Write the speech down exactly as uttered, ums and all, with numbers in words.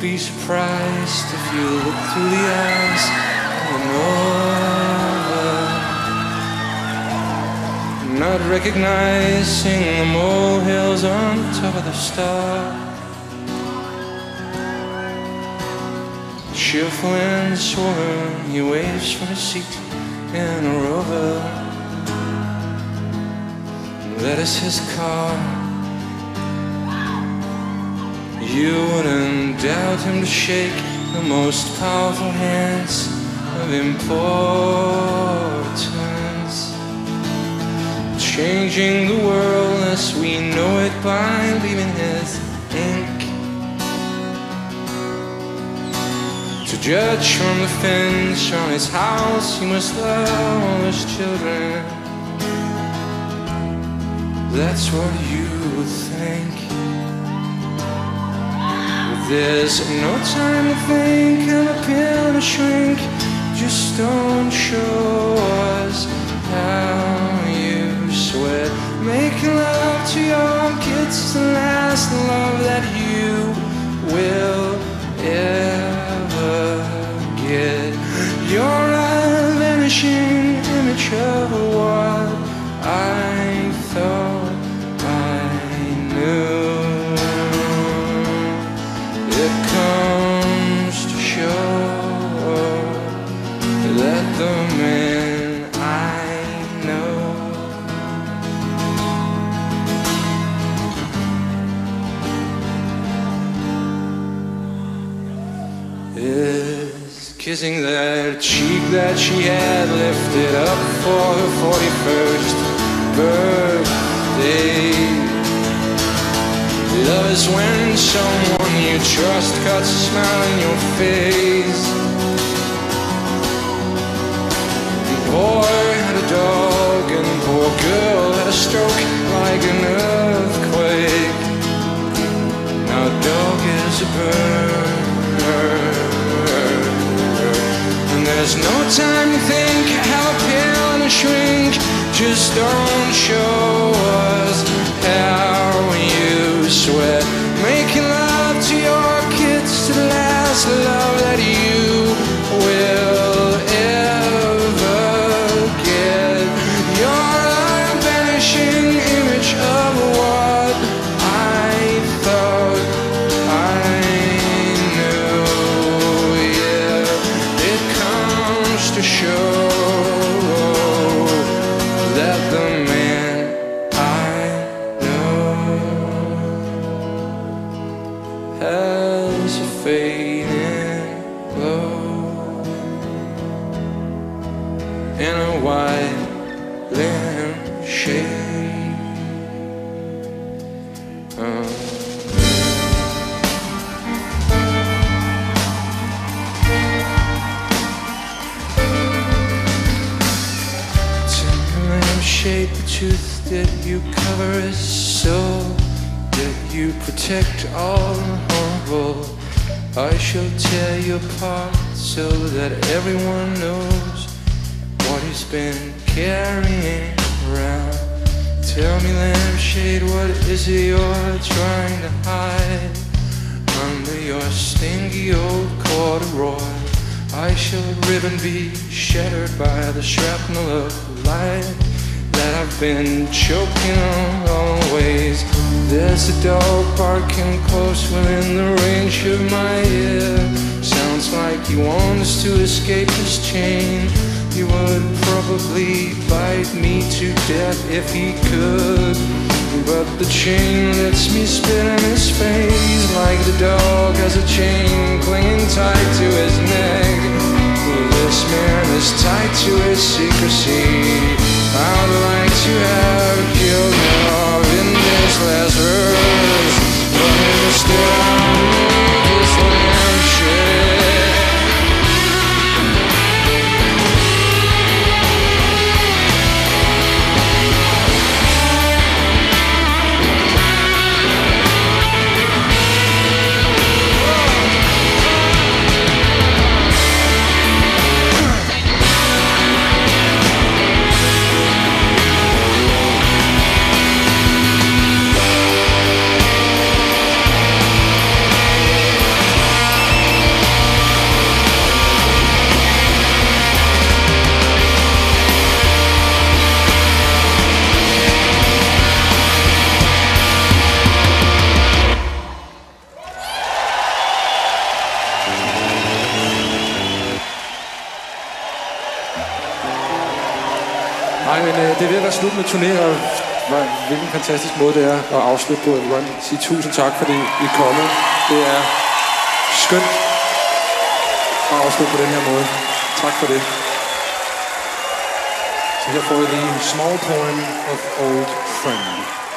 be surprised if you look through the eyes of another, not recognizing the molehills on top of the star. Cheerful and sworn, he waves from his seat in a Rover. That is his car. You wouldn't doubt him to shake the most powerful hands of importance, changing the world as we know it by leaving his ink. To judge from the fence on his house, he must love all his children. That's what you think. There's no time to think and a pill to shrink. Just don't show us how you sweat. Making love to your kids is the last love that you will ever get. You're a vanishing image of what I thought I knew. It comes to show that the man I know is kissing that cheek that she had lifted up for her forty-first birthday. Love is when someone you trust cuts a smile in your face. And boy had a dog and poor girl had a stroke like an earthquake. Now dog is a bird, and there's no time to think how pale and shrink. Just don't show us how you sweat. Making love to your kids to the last love that you will ever get. You're a vanishing image of what I thought I knew. Yeah, it comes to show that the man I know has a fading glow and a white lampshade. Uh. Shape the truth that you cover is so that you protect all the horrible. I shall tear you apart so that everyone knows what he's been carrying around. Tell me, lampshade, what is it you're trying to hide under your stingy old corduroy? I shall rib and be shattered by the shrapnel of light that I've been choking on always. There's a dog barking close within the range of my ear. Sounds like he wants to escape his chain. He would probably bite me to death if he could, but the chain lets me spit in his face like the dog has a chain clinging tight to his neck. This man is tied to his secrecy. I'd like to have killed him off in this last verse, but instead I'll make this lampshade. Nej, men øh, det er ved at være slut med turné, og hvad, hvilken fantastisk måde det er at afslutte på. Jeg vil godt sige tusind tak, fordi I er kommet. Det er skønt at afslutte på den her måde. Tak for det. Så her får I lige Small Poem of Old Friend.